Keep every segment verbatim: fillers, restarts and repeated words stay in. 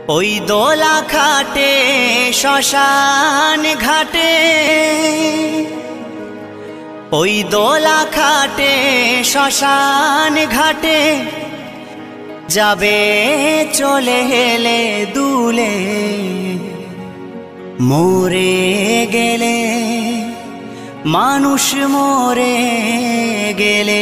ওই দোলা খাটে শ্মশান ঘাটে, ওই দোলা খাটে শ্মশান ঘাটে যাবে চলে হেলে দুলে, মরে গেলে মানুষ মরে গেলে।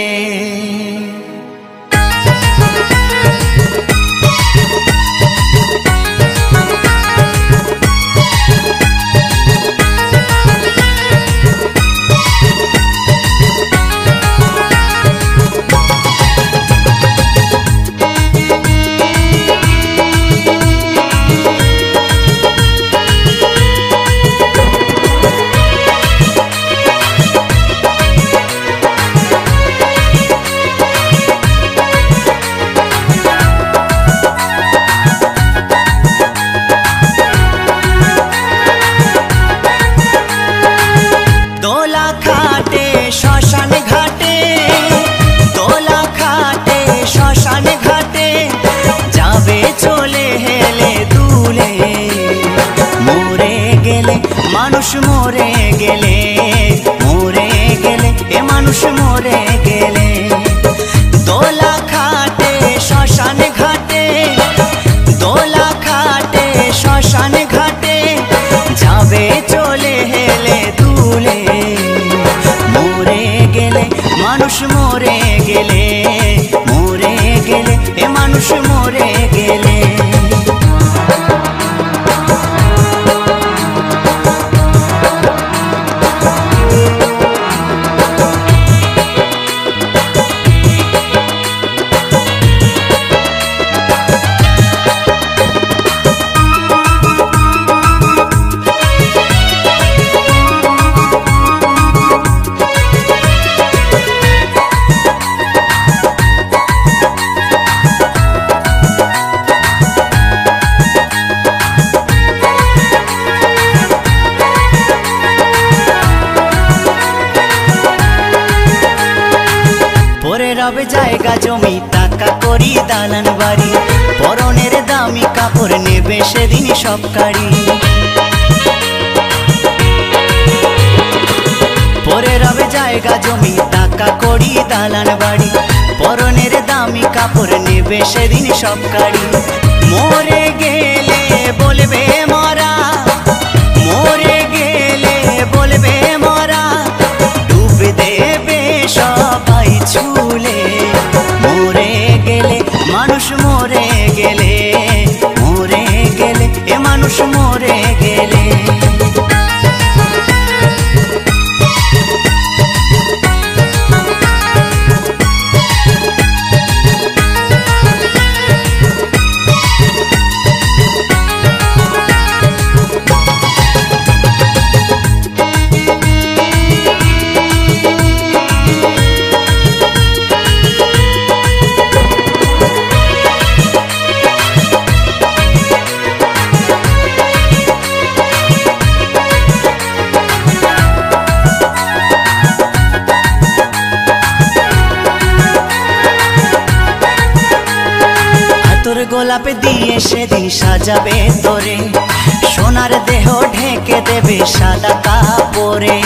শ্মশান ঘাটে, দোলা খাটে শ্মশান ঘাটে যাবে চলে হেলে দুলে, মরে গেলে মানুষ মরে গেলে, মরে গেলে এ মানুষ মরে গেলে। দোলা খাটে শ্মশান ঘাটে, দোলা খাটে শ্মশান ঘাটে যাবে চলে হেলে দুলে, মানুষ মরে গেলে, মরে গেলে এ মানুষ মরে গেলে। রবে জায়গা জমি টাকা করি দালান বাড়ি, পরনের দামি কাপড় নেবে সেদিন সব কাড়ি। পরে রবে জায়গা জমি টাকা করি দালান বাড়ি, পরনের দামি কাপড় নেবে সেদিন সব কাড়ি। মরে গেলে বলবে মরা, মরে গেলে বলবে মরা, ডুব দেবে সবাই ছুলে, মরে গেলে মানুষ মরে গেলে, মরে গেলে এ মানুষ মরে গেলে। গোলাপ দিয়ে সেদিন সাজাবে তোরে, সোনার দেহ ঢেকে দেবে সাদা কাপড়ে।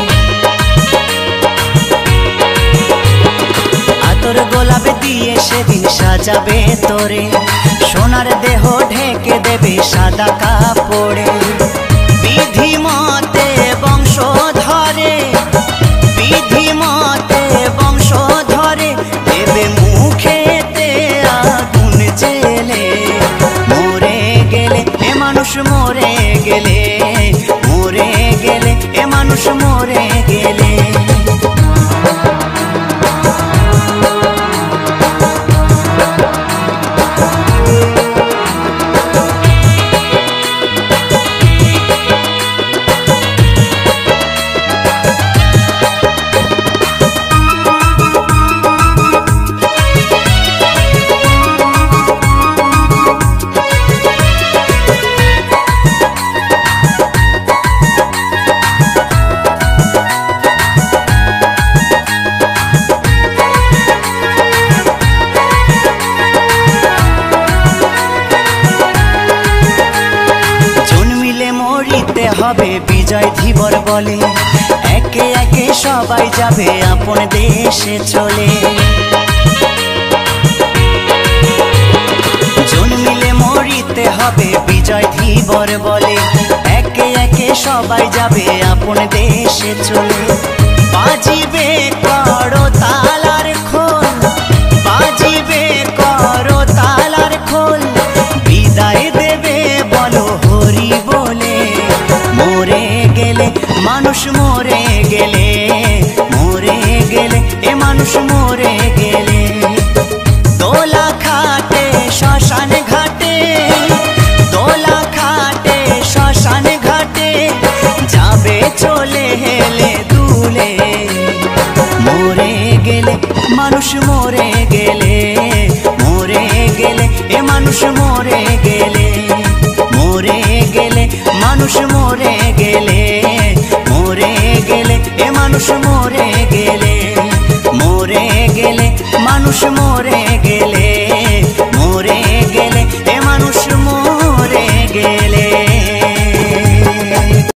আতর গোলাপ দিয়ে সেদিন সাজাবে তোরে, সোনার দেহ ঢেকে দেবে সাদা কাপড়ে। বিধি মতে বংশ ধরে, বিধি মতে বংশ ধরে দেবে মুখেতে আগুন জেলে, মরে গেলে এ মানুষ মরে গেলে, মরে গেলে এ মানুষ মরে গেলে। হবে বিজয় ধীবর বলে, একে একে সবাই যাবে আপন দেশে চলে। জন্মিলে মরিতে হবে বিজয় ধীবর বলে, একে একে সবাই যাবে আপন দেশে চলে। বাজিবে করো তালার খোল, বাজিবে করো তালার খোল, বিদায় দেবে বলো হরি বলে। মরে গেলে মানুষ মরে গেলে, মরে গেলে এ মানুষ মরে গেলে। দোলা খাটে শ্মশান ঘাটে, দোলা খাটে শ্মশান ঘাটে, যাবে চলে হেলে দুলে। মরে গেলে মানুষ মরে গেলে, মরে গেলে এ মানুষ মরে গেলে। মরে গেলে মানুষ মরে গেলে, মরে গেলে এ মানুষ মরে গেলে। মরে গেলে মানুষ মরে গেলে।